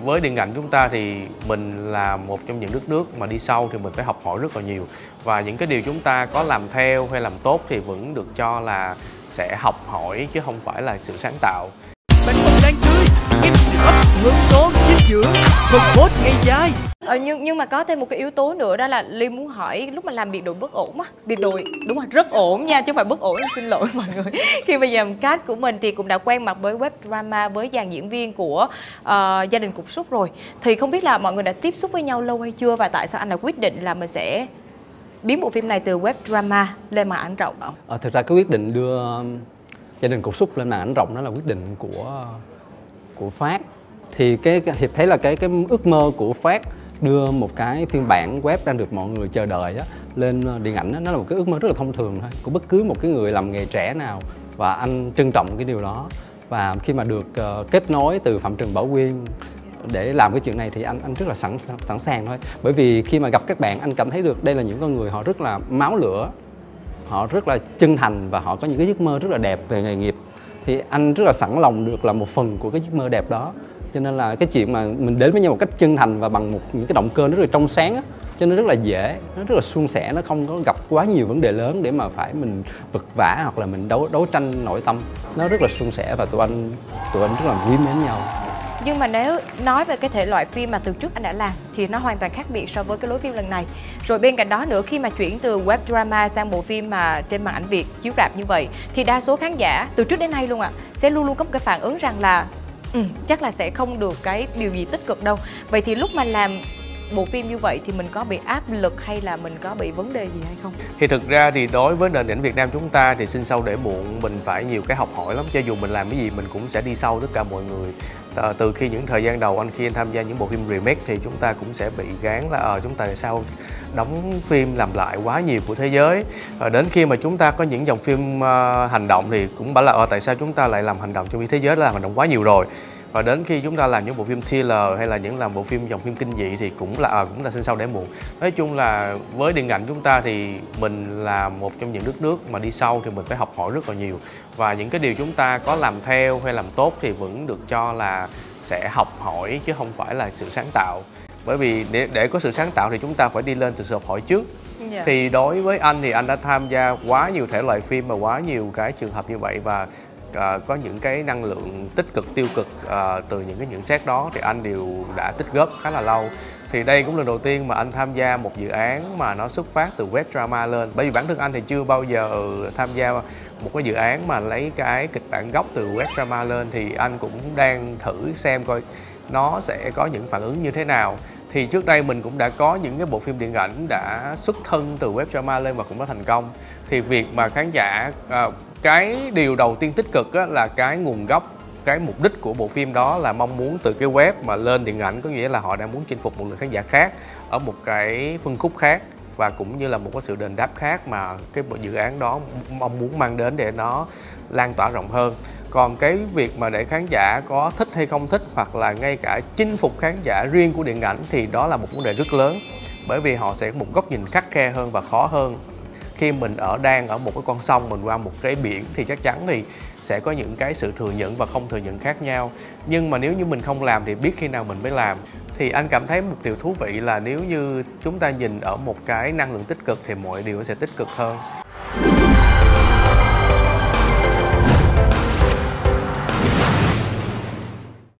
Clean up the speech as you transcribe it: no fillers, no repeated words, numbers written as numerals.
Với điện ảnh chúng ta thì mình là một trong những đất nước mà đi sau thì mình phải học hỏi rất là nhiều. Và những cái điều chúng ta có làm theo hay làm tốt thì vẫn được cho là sẽ học hỏi chứ không phải là sự sáng tạo. Bánh bông lan tươi, kem ấp, ngon ngon, dinh dưỡng, không hốt ngày dài. Nhưng mà có thêm một cái yếu tố nữa, đó là Ly muốn hỏi lúc mà làm biệt đội bất ổn á, biệt đội đúng rồi, rất ổn nha chứ không phải bất ổn, xin lỗi mọi người. Khi mà làm cast của mình thì cũng đã quen mặt với web drama, với dàn diễn viên của Gia đình Cục Súc rồi, thì không biết là mọi người đã tiếp xúc với nhau lâu hay chưa, và tại sao anh đã quyết định là mình sẽ biến bộ phim này từ web drama lên màn ảnh rộng ạ? Thực ra cái quyết định đưa Gia đình Cục Súc lên màn ảnh rộng đó là quyết định của Phát. Thì Hiệp thấy là cái ước mơ của Phát đưa một cái phiên bản web đang được mọi người chờ đợi á, lên điện ảnh á, nó là một cái ước mơ rất là thông thường thôi của bất cứ một cái người làm nghề trẻ nào, và anh trân trọng cái điều đó. Và khi mà được kết nối từ Phạm Trần Bảo Quyên để làm cái chuyện này thì anh rất là sẵn sàng thôi. Bởi vì khi mà gặp các bạn, anh cảm thấy được đây là những con người họ rất là máu lửa, họ rất là chân thành và họ có những cái giấc mơ rất là đẹp về nghề nghiệp. Thì anh rất là sẵn lòng được là một phần của cái giấc mơ đẹp đó. Cho nên là cái chuyện mà mình đến với nhau một cách chân thành và bằng những cái động cơ rất là trong sáng á, cho nên rất là dễ, nó rất là suôn sẻ, nó không có gặp quá nhiều vấn đề lớn để mà phải mình vật vã hoặc là mình đấu tranh nội tâm. Nó rất là suôn sẻ và tụi anh rất là quý mến nhau. Nhưng mà nếu nói về cái thể loại phim mà từ trước anh đã làm thì nó hoàn toàn khác biệt so với cái lối phim lần này. Rồi bên cạnh đó nữa, khi mà chuyển từ web drama sang bộ phim mà trên màn ảnh Việt chiếu rạp như vậy thì đa số khán giả từ trước đến nay luôn ạ sẽ luôn luôn có một cái phản ứng rằng là chắc là sẽ không được cái điều gì tích cực đâu. Vậy thì lúc mà làm bộ phim như vậy thì mình có bị áp lực hay là mình có bị vấn đề gì hay không? Thì thực ra thì đối với nền điện ảnh Việt Nam chúng ta thì sinh sau để muộn, mình phải nhiều cái học hỏi lắm. Cho dù mình làm cái gì mình cũng sẽ đi sau tất cả mọi người. Từ khi những thời gian đầu khi anh tham gia những bộ phim remake thì chúng ta cũng sẽ bị gán là chúng ta tại sao đóng phim làm lại quá nhiều của thế giới. Đến khi mà chúng ta có những dòng phim hành động thì cũng bảo là tại sao chúng ta lại làm hành động trong khi thế giới đã làm hành động quá nhiều rồi. Và đến khi chúng ta làm những bộ phim thriller hay là làm bộ phim dòng phim kinh dị thì cũng là sinh sau để muộn. Nói chung là với điện ảnh chúng ta thì mình là một trong những đất nước mà đi sau thì mình phải học hỏi rất là nhiều. Và những cái điều chúng ta có làm theo hay làm tốt thì vẫn được cho là sẽ học hỏi chứ không phải là sự sáng tạo. Bởi vì để có sự sáng tạo thì chúng ta phải đi lên từ sự học hỏi trước. Thì đối với anh thì anh đã tham gia quá nhiều thể loại phim và quá nhiều cái trường hợp như vậy, và có những cái năng lượng tích cực tiêu cực từ những cái nhận xét đó thì anh đều đã tích góp khá là lâu. Thì đây cũng là đầu tiên mà anh tham gia một dự án mà nó xuất phát từ web drama lên. Bởi vì bản thân anh thì chưa bao giờ tham gia một cái dự án mà lấy cái kịch bản gốc từ web drama lên, thì anh cũng đang thử xem coi nó sẽ có những phản ứng như thế nào. Thì trước đây mình cũng đã có những cái bộ phim điện ảnh đã xuất thân từ web drama lên và cũng đã thành công. Thì việc mà khán giả cái điều đầu tiên tích cực là cái nguồn gốc, cái mục đích của bộ phim đó là mong muốn từ cái web mà lên điện ảnh, có nghĩa là họ đang muốn chinh phục một lượng khán giả khác ở một cái phân khúc khác, và cũng như là một cái sự đền đáp khác mà cái dự án đó mong muốn mang đến để nó lan tỏa rộng hơn. Còn cái việc mà để khán giả có thích hay không thích, hoặc là ngay cả chinh phục khán giả riêng của điện ảnh thì đó là một vấn đề rất lớn. Bởi vì họ sẽ có một góc nhìn khắt khe hơn và khó hơn. Khi mình đang ở một cái con sông, mình qua một cái biển thì chắc chắn thì sẽ có những cái sự thừa nhận và không thừa nhận khác nhau. Nhưng mà nếu như mình không làm thì biết khi nào mình mới làm. Thì anh cảm thấy một điều thú vị là nếu như chúng ta nhìn ở một cái năng lượng tích cực thì mọi điều nó sẽ tích cực hơn.